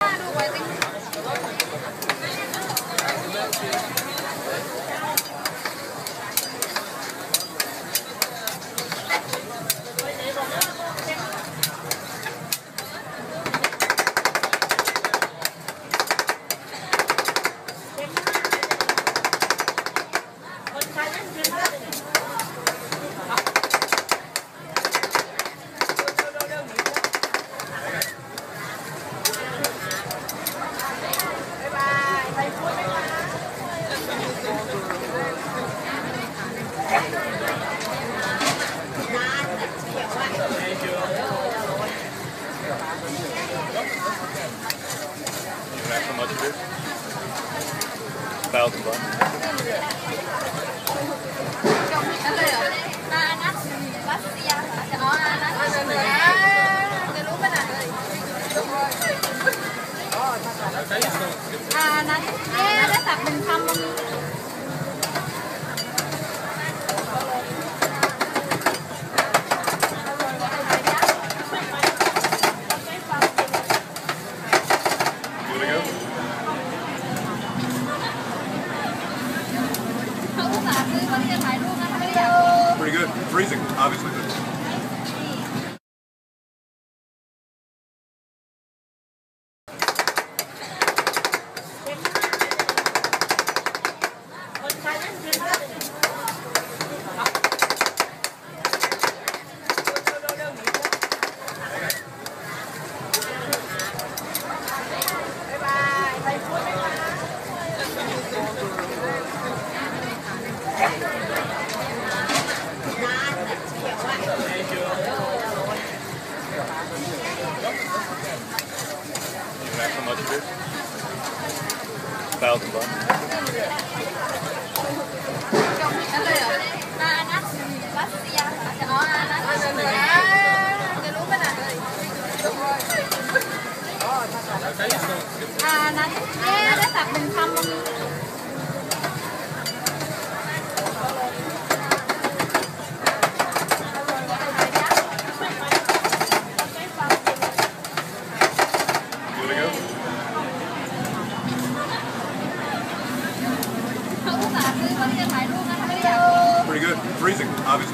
นั้นได้สัก1,000 Pretty good. Freezing, obviously. How much is it? $1,000. นั่นเลยเหรอนัดรัสเซียอ๋อนัดจะรู้ขนาดเลยนั้นได้สัก1,000 Pretty good. Freezing, obviously.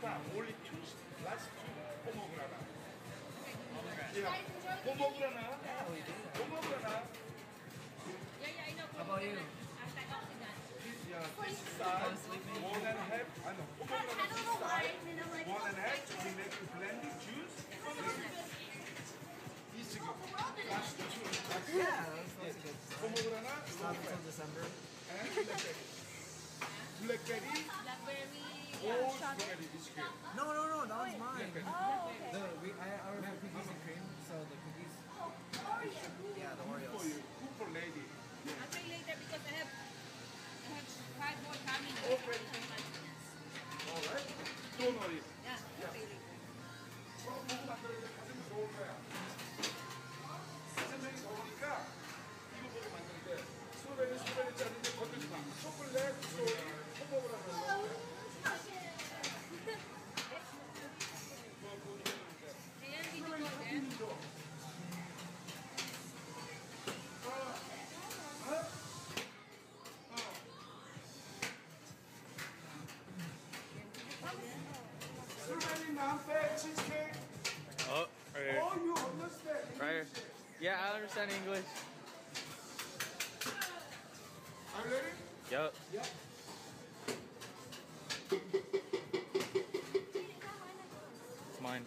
pasta, only two, last two pomegranate. Yeah, pomegranate. Yeah, we do. Pomegranate. Yeah, I know. How about you? Antioxidant. Yeah, this side, one and a half. I know. Pomegranate this side, one and a half. We make blended juice. Easy go. Last two. Yeah, that's good. Pomegranate. Stop until December. And blackberry. Blackberry. Blackberry. Oh, blackberry is good. No, that one's mine. Oh, okay. I already have cookies and cream, so the cookies. Yeah, the For Oreos. you, cook for lady. I'll pay later because I have 5 more coming. Okay. All right. Don't worry. Yeah, I'll pay later. 먹고 만들어야 가슴이 좋을 거야. 가슴이 좋으니까 이거 보고 만드는데 스트로베리짜리인데 건들지 마. 초콜릿, 스토리, 홈버블 하는 거. Ayan, dito ko din. 스트로베리 남백 치즈케이크. Oh, right here. Oh, you understand? Right here. Yeah, I understand English. Are you ready? Yep. Yeah. It's mine.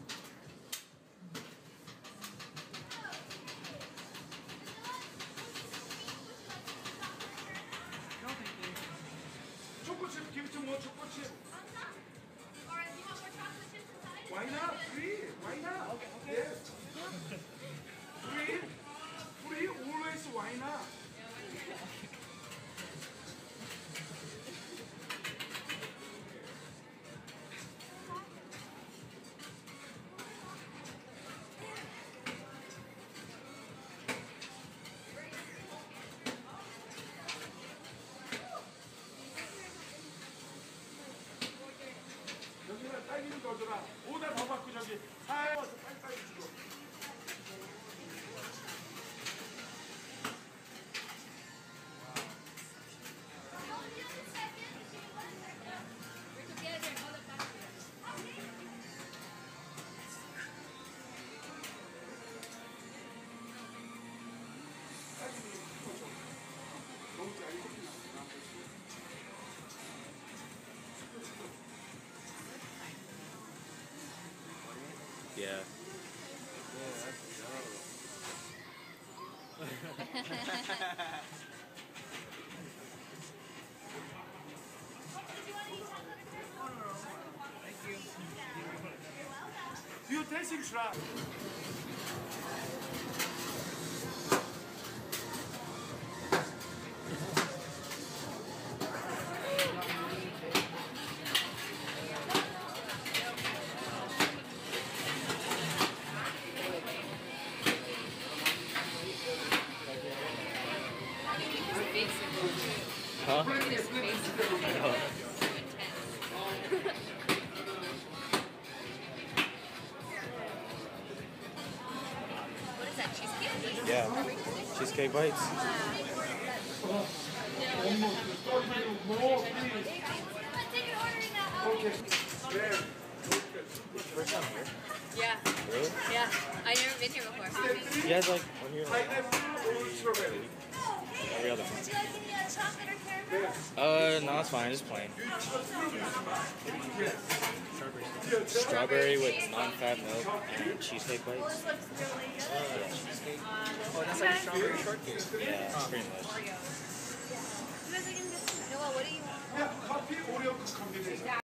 초코칩, 김치 뭐 초코칩. Or do you want more chocolate chips inside? Why not? Free. Why not? Okay. Yes. Free. Free. Always. Why not? 여기는 딸기를 넣어줘라. 오다 더 받고 저기 살워서 빨리빨리 주고. We're together. All the time. 딸기를 넣어줘. 너무 짜리 커피 나왔어. Yeah. Do you tasting try? Huh? This face is too intense. What is that? Cheesecake? Yeah. Cheesecake bites. Take your order in that. Okay. First time here. Yeah. Really? Yeah. I've never been here before. You guys like when you're like Pineapple or strawberry? every other Would you like any chocolate or caramel? No, it's fine. Just plain. Yes. Strawberry with non-fat milk and cheesecake bites. Cheesecake. Oh, that's like a strawberry shortcake. Yeah, pretty much. You guys are gonna get some. Noah, what do you want? Yeah, coffee Oreo combination.